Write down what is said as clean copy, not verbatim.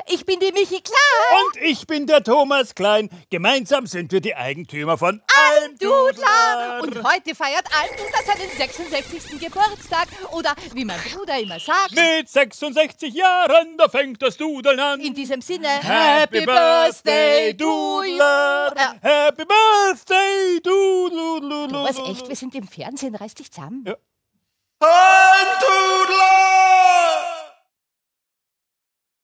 ich bin die Michi Klein. Und ich bin der Thomas Klein. Gemeinsam sind wir die Eigentümer von Almdudler. Und heute feiert Almdudler seinen 66. Geburtstag. Oder wie mein Bruder immer sagt, Mit 66 Jahren, da fängt das Dudeln an. in diesem Sinne, Happy Birthday, Dudler! Happy Birthday, Dudler! Was, echt? Wir sind im Fernsehen, reiß dich zusammen. Ja. Almdudler!